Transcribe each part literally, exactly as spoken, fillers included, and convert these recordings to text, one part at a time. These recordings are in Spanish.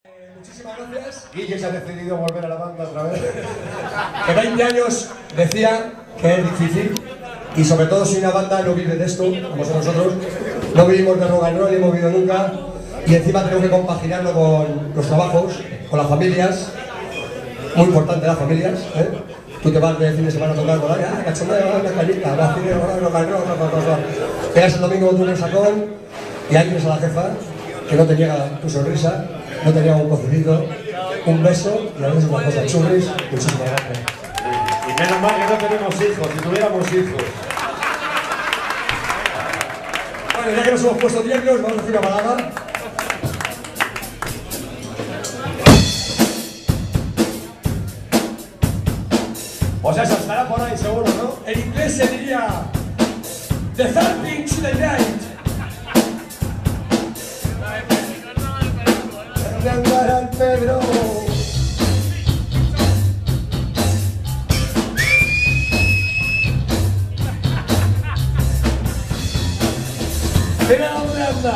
Eh, muchísimas gracias. Guille se ha decidido volver a la banda otra vez. Que veinte años decía que es difícil y sobre todo si una banda no vive de esto, como somos nosotros, no vivimos de rock and roll, ni hemos vivido nunca y encima tenemos que compaginarlo con los trabajos, con las familias, muy importante las familias, ¿eh? Tú te vas de fin de semana a tocar con la ah, cachondeo, una cañita, vas a cine, rock and roll, rock and roll. Llegas el domingo tú en el sacón y ahí tienes a la jefa que no te niega tu sonrisa, no te niega un cocecito, un beso y a veces una cosa churris. Muchísimas gracias. Y menos mal que no tenemos hijos, si tuviéramos hijos. Bueno, ya que nos hemos puesto tiernos, vamos a hacer una balada. O sea, eso estará por ahí seguro, ¿no? En inglés se diría The Third Thing to the Night. De andar al Pedro. Mira dónde anda.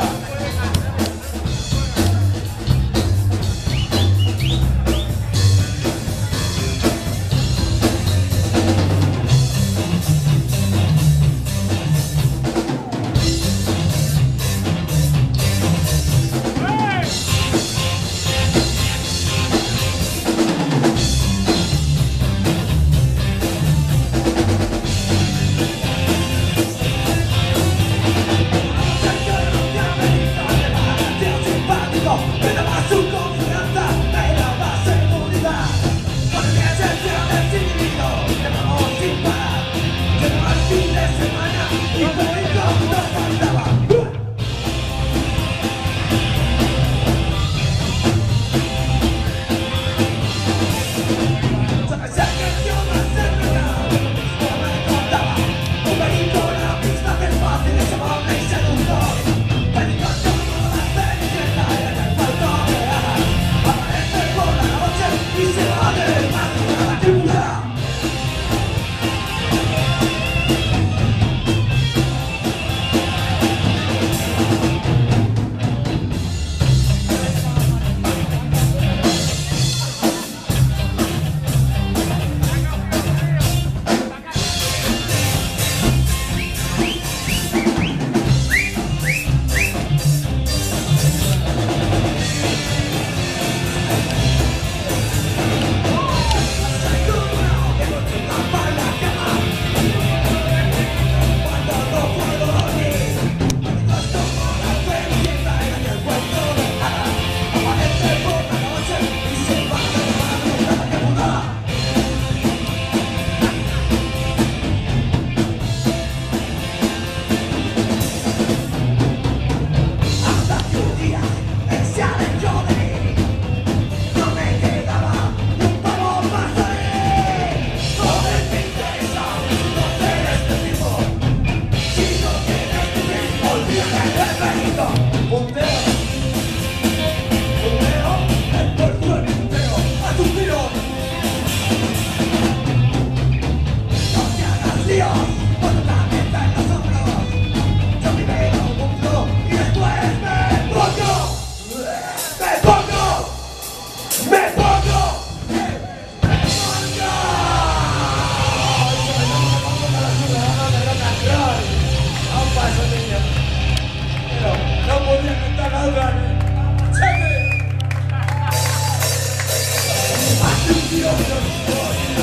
Dios, Dios, Dios.